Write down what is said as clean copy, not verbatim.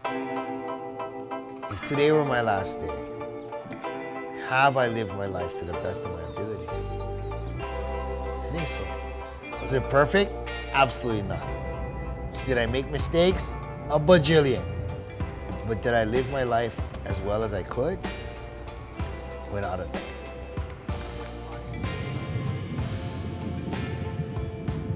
If today were my last day, have I lived my life to the best of my abilities? I think so. Was it perfect? Absolutely not. Did I make mistakes? A bajillion. But did I live my life as well as I could? Without a doubt.